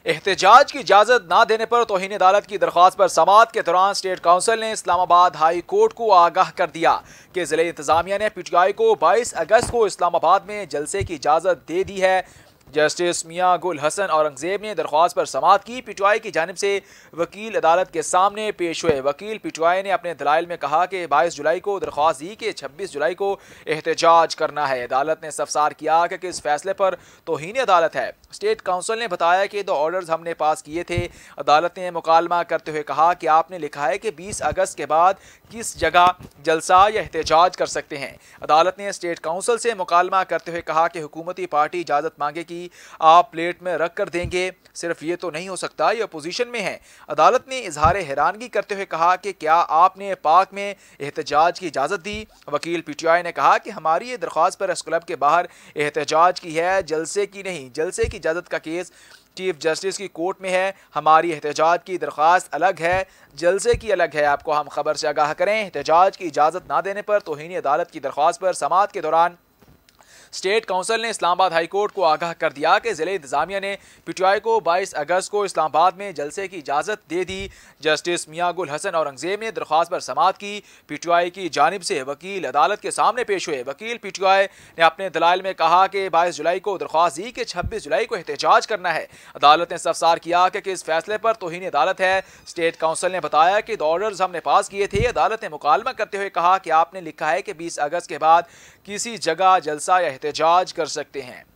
احتجاج کی اجازت نہ دینے پر توہین عدالت کی درخواست پر سماعت کے دوران اسٹیٹ کونسل نے اسلام آباد ہائی کورٹ کو آگاہ کر دیا کہ ضلع انتظامیہ نے پی ٹی آئی کو 22 اگست کو اسلام آباد میں جلسے کی اجازت دے دی ہے۔ جسٹس میاں گل حسن اورنگزیب نے درخواست پر سماعت کی۔ پی ٹی آئی کی جانب سے وکیل عدالت کے سامنے پیش ہوئے۔ وکیل پی ٹی آئی نے اپنے دلائل میں کہا کہ 22 جولائی کو درخواست دی کہ 26 جولائی کو احتجاج کرنا ہے۔ عدالت نے استفسار کیا کہ اس فیصلے پر توہین عدالت ہے۔ اسٹیٹ کونسل نے بتایا کہ 2 آرڈرز ہم نے پاس کیے تھے۔ عدالت نے مکالمہ کرتے ہوئے کہا کہ آپ نے لکھا ہے کہ 20 اگست کے بعد کس جگہ جلسہ یا احتجاج کر سکتے ہیں۔ عدالت نے اسٹیٹ کونسل سے مکالمہ کرتے ہوئے کہا کہ حکومتی پارٹی اجازت مانگے کہ آپ پلیٹ میں رکھ کر دیں گے، صرف یہ تو نہیں ہو سکتا، یہ اپوزیشن میں ہے۔ عدالت نے اظہار حیرانگی کرتے ہوئے کہا کہ کیا آپ نے پاک میں احتجاج کی اجازت دی؟ وکیل پی ٹی آئی نے کہا کہ ہماری یہ درخواست پریس کلب کے باہر احتجاج کی ہے، جلسے کی نہیں۔ جلسے کی اجازت کا کیس چیف جسٹس کی کورٹ میں ہے، ہماری احتجاج کی درخواست الگ ہے، جلسے کی الگ ہے۔ آپ کو ہم خبر سے آگاہ کریں، احتجاج کی اجازت نہ دینے پر توہین عدالت کی درخواست پر سماعت کے دوران اسٹیٹ کونسل نے اسلام آباد ہائی کورٹ کو آگاہ کر دیا کہ ضلع انتظامیہ نے پی ٹی آئی کو 22 اگست کو اسلام آباد میں جلسے کی اجازت دے دی۔ جسٹس میاں گل حسن اورنگزیب نے درخواست پر سماعت کی۔ پی ٹی آئی کی جانب سے وکیل عدالت کے سامنے پیش ہوئے۔ وکیل پی ٹی آئی نے اپنے دلائل میں کہا کہ 22 جولائی کو درخواست دی کہ 26 جولائی کو احتجاج کرنا ہے۔ عدالت نے استفسار کیا کہ اس فیصلے پر توہین عدالت ہے۔ اسٹیٹ کونسل نے بتایا کہ 2 آرڈرز ہم نے پاس کیے تھے۔ عدالت نے مکالمہ کرتے ہوئے کہا کہ آپ نے لکھا ہے کہ 20 اگست کے بعد کسی جگہ جلسہ یا احتجاج کر سکتے ہیں۔